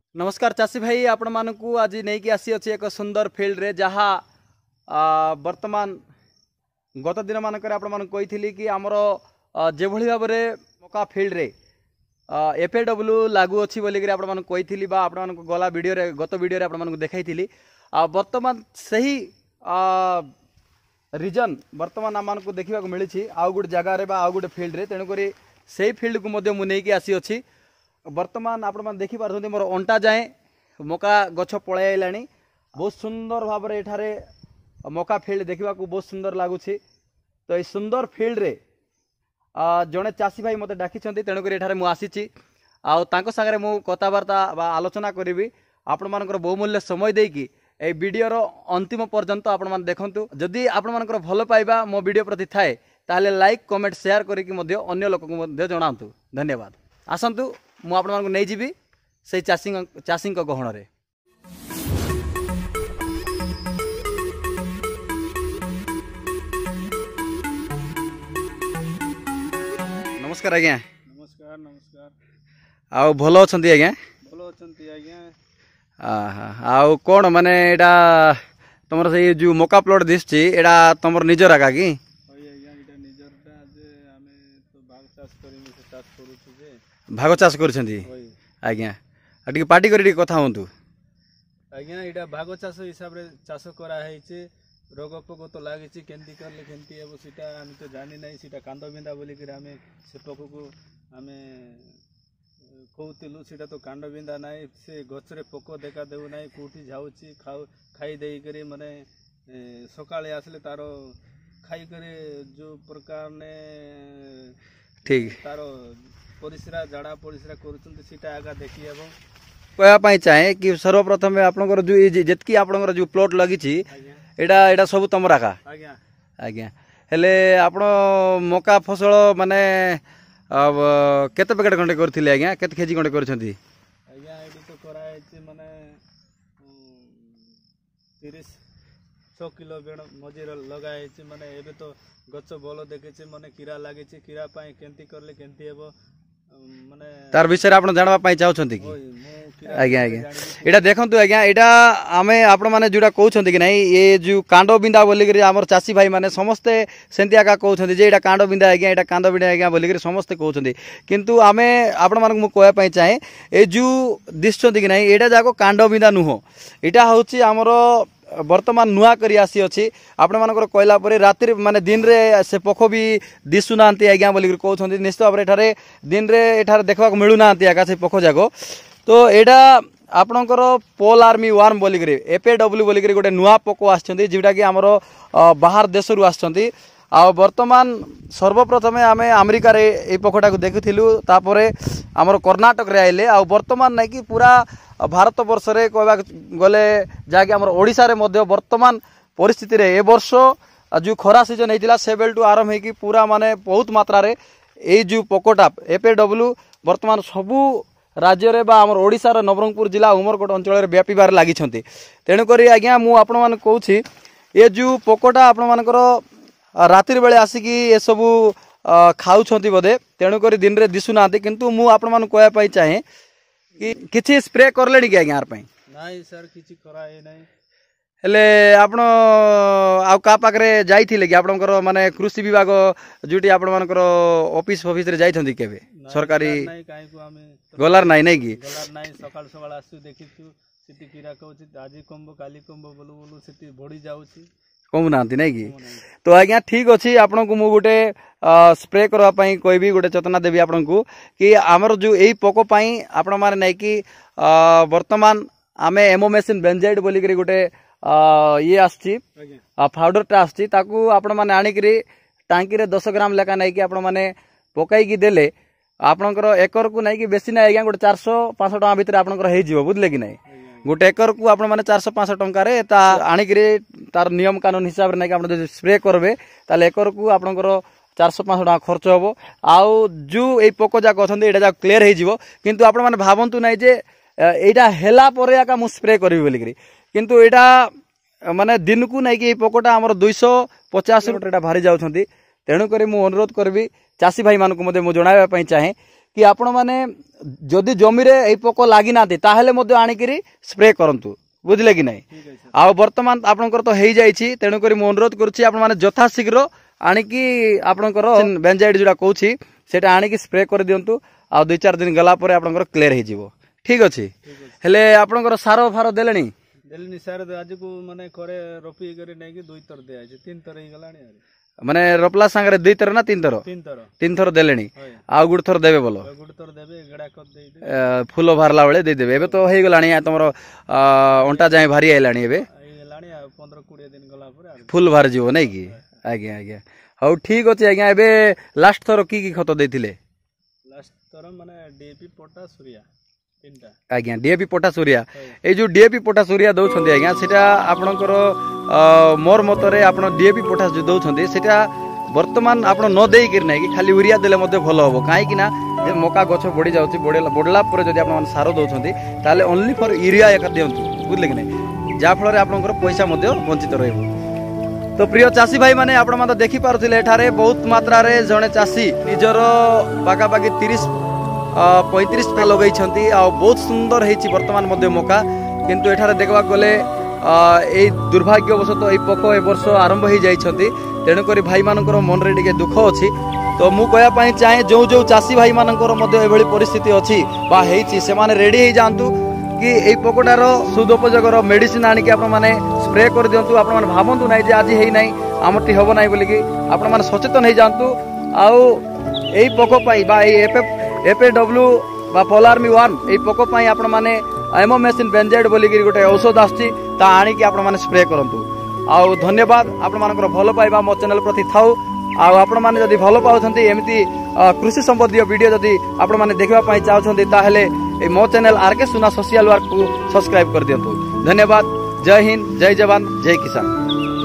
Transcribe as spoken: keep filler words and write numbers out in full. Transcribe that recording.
नमस्कार चाषी भाई आपण मानकु आज नहीं कि आसी अच्छी एक सुंदर फील्ड रे जहाँ वर्तमान गत दिन मानक आपण मान कही कि आमर जो भाव में मका फील्ड रे एफ ए डब्ल्यू लागू अच्छी बोलिक आपण मान कही आपण गला वीडियो रे गत वीडियो आपण मान देखाई वर्तमान सही रिजन वर्तमान आम मानक देखा मिली आउ गोटे जगार आउ गोटे फील्ड रे तेणुक से फील्ड को नहीं आसी अच्छी वर्तमान आपण मैंने देखिपार मोर अंटा जाए मका गछ पलि आइलानी बहुत सुंदर भाव में एठारे मका फील्ड देखा बहुत सुंदर लगुच तो ये सुंदर फील्ड रे जड़े चाषी भाई मत डाकी तेणुक मुझे आगे सागर मु कथबार्ता आलोचना करी आपण मानकर बहुमूल्य समय देकी ए वीडियोर अंतिम पर्यंत आपण मैंने देखु जदि आपण मानकर भल पाइबा मो वीडियो प्रति थाए ताले लाइक कमेंट शेयर करके अन्य लोक को जनातु धन्यवाद। आसतु मु आपण मानक नहीं जीवी से चाषी चाषी गहण रे। नमस्कार आज्ञा। नमस्कार नमस्कार। आउ भल अछंती आज्ञा? भल अछंती आज्ञा। आहा आउ कोन माने एडा तमर से जो मका प्लॉट दिसची एडा तमर निजर आगा की? भाग चाष कर आज्ञा टी पार्टी कर कथा हूँ आज्ञा यहाँ भाग चाष हिसाब से चाष कराई रोग पोक तो लगी केमती कले केमती हे सीटा आम तो जानी ना सीटा कांद बिंदा बोलिक आम से पोक को आम कहूलु सीटा तो कांड बिंदा ना से गचरे पोक देखा देव ना कौटी जाऊँगी खाऊ खाई देकर माने सकाले आसले तार खाई करे जो प्रकार ने ठीक तार परिश्रा जाड़ा परिश्रा करा आगा देखी हे कहवाई चाहे कि सर्वप्रथम आपंकर जो जितकी आपंकर जो प्लॉट लगी एटा एटा सब तुम आका आज्ञा आज्ञा हेले आपण मका फसल माने केते पैकेट खंडे करथिले आज्ञा केते केजी खंडे करछंती आज्ञा एडी तो कराई माने तीस सौ किलो बेण मजीर लगाई माने एबे तो गच बल देखे माने कीरा लगी कीरा पाई केमती करले केमती हेबो तार विषय आप जानवाई चाहते कि आज्ञा आज्ञा यहाँ देखु आज्ञा यहाँ आम आपण मैंने जोड़ा कहते कि नहीं ये जो कांड बिंदा बोलिक आम चाषी भाई मैंने समस्ते सेमती आगे कहते जे यहाँ कांड बिंदा आज्ञा यहाँ कांद बिंदा आज्ञा बोलिक समस्ते कहते किंतु आम आपण मानक कहवाई चाहे ये जो दिशुं कि नहीं यहाँ जाक कांड बिंदा नुह यहाँ हूँ आमर वर्तमान नुआ करी आसी अच्छी आपण मानकर कहला परे रात्रि माने दिन रे से पोख भी दिशुना आज्ञा बोलिक कहते निश्चित भाव में दिन रे एठारे देखा मिलूना आगा से पोख जाक तो यहाँ आपणकर पोल आर्मी वार्म बोलिक एफ ए डब्ल्यू बोलिक गोटे नुआ पोक आछंती जोटा कि आमर बाहर देश रु आछंती आ वर्तमान सर्वप्रथम आम अमेरिका रे ए पोखटा को देखिलु तापरे आमर कर्नाटक रे आइले आ वर्तमान नहीं कि पूरा भारत वर्ष रे कहवा गले जहाँकि आमर ओडिशा रे मध्य वर्तमान परिस्थिति रे ए वर्ष जो खरा सीजन होता से बेल टू आरंभ होगी पूरा माने बहुत मात्रा रे ए जो पोकोटा एफ ए डब्ल्यू वर्तमान सबू राज्य रे बा आमर ओडिशा रे नवरंगपुर जिला उमरकोट अंचल व्यापीबार लगी तेणुक आज्ञा मु आपण मान कहूँ ये जो पोकोटा आपण मानकर रात्रि बेले आसिकी ये सबू खाऊं बोधे तेणुक दिन में दिशुना किंतु मु आपण मान कहवाई चाहे कि किछि स्प्रे करले कि आज्ञा यार पई नाही सर किछि कराए नाही हेले आपण आ का पाखरे जाइथिले कि आपणकर माने कृषि विभाग जोटी आपण मानकर ऑफिस ऑफिस रे जाइथंती केबे सरकारी नाही काई को हमें गलार नाही नाही कि गलार नाही सकाळ सकाळ आसु देखिछु सिटी कीरा कहउछि आजि कंबो काली कंबो बोलु बोलु सिटी बढ़ी जाउछि कहू ना नहीं कि तो आज्ञा ठीक अच्छी आपन को मु गोटे स्प्रे करवाई कहबी गोटे चेतना देवी आपन को कि आमर जो यही पोक आपण मैंने नहीं कि वर्तमान आम एमोमेसिन बेंजाइड बोलिक गोटे ये आसी पाउडरटा आसी आपण मैंने आणिकी टांकी रे दस ग्राम लेखा नहीं कि आपण मैंने पकईकी देले आपणकर एकर को नहीं कि बेसी ना आज्ञा गोटे चार सौ पाँच टका भितर आपणकर हो बुझले कि नहीं गोटे एकर को आपण मैंने चार सौ पाँच टकर आणिक तार नियम कानून हिसाब से नहीं स्प्रे करेंगे ताल एकर को आपणकर चार सौ पाँच टका खर्च हम आउ जो ये पोक जाक अच्छा यहाँ क्लीयर हो किंतु आपण मैंने भावतु ना जे यहाँ है मुझे स्प्रे करी बोलिक किंतु यहाँ माने दिन को नहीं कि पोकटा आमर दुईश पचास रुपये भारी जाऊँगी तेणुक मुझे अनुरोध करी चाषी भाई मानक मुझे जनवाई चाहे कि आपण माने जदि जमी रे ए पोक लागि नाते ताहेले मध्ये आनिकरी स्प्रे करंतु बुझले कि नहीं आ वर्तमान आपनकर तो हेई जाईछि तेनु करी मो अनुरोध करूछि आपण माने यथा शीघ्र आनिकी आपनकर बेंजाइड जोडा कहूछि सेटा आनिकी स्प्रे कर दियंतु आ दो चार दिन गला परे आपनकर क्लियर हे जिवो ठीक अछि हेले आपनकर सारो फारो देलेनी देलेनी सार आज को माने करे रोपी करे नै कि दुई तर दे आछि तीन तर हे गलानी माने रोपला संगे दुई थर ना तीन थर तीन थर तीन थर देलेनी आ गुड थर देबे बोलो गुड थर देबे गडा कर दे दे फूल भारला बेले दे देबे एबे तो हेई गलानी तमरो अंटा जाय भारी आइलानी एबे आइलानी पंद्रह बीस दिन गला पर फूल भार जीवो नै कि आज्ञा आज्ञा हौ ठीक अछि आज्ञा एबे लास्ट थर की की खत देथिले लास्ट थर माने डीएपी पोटास सूर्या तीनटा आज्ञा डीएपी पोटास सूर्या ए जो डीएपी पोटास सूर्या दउछन्ती आज्ञा सेटा आपनकर मोर मतरे आपण डीएपी पोटास जो दउछन्ती सेटा वर्तमान आपण न देई किर नै कि खाली यूरिया देले मध्ये भलो होबो काहे कि ना जे मका गछ बढी जाउची बढेला बढला पर जदि आपण सारो दउछन्ती ताले ओनली फॉर यूरिया एक देउंतु बुझले कि नै जा फल रे आपनकर पैसा मध्ये वंचित रहबो तो प्रिय चाषी भाई माने आपण माने देखि पारुथिले एठारे बहुत मात्रा रे जणे चाषी निजर बाका बाकी तीस पैंतीस पे लगई छंती आ बहुत सुंदर हेछि वर्तमान मध्ये मका किंतु एठारे देखबा गले ए दुर्भाग्यवशत ए पोक ए वर्ष आरंभ हो जाइछंती तेणु करी भाई मानकर मन रे टिके दुख अछि तो मु कहया पई चाहे जो जो चाषी भाई मानकर मध्ये एभली परिस्थिति अछि बा हेछि से माने रेडी हे जांतु कि ए पोकटार सुदोपयोगर मेडिसिन आनी कि आपण माने स्प्रे कर दियंतु आपण माने भाबंतु नै जे आज हेई नै आमटी होबो नै बोली कि आपण माने सचेतन हे जांतु आउ ए पोक पई बा ए एफएडब्ल्यू बा पोलारमी वन ए पोक पई आपण माने एमो मेसिन बेंजाइड बोली कि गोटे औषध आछि ता आनी कि आपण माने स्प्रे करंतु आउ धन्यवाद आपण मानकर भलो पाइबा मो चैनल प्रति थाउ आउ आपण माने जदि भलो पाउछंती एमिति कृषि संबंधी वीडियो जदि आपण माने देखबा पई चाहछंती ताहेले ए मो channel RK Suna social work को सब्सक्राइब कर दियंतु धन्यवाद जय हिंद जय जवान जय किसान।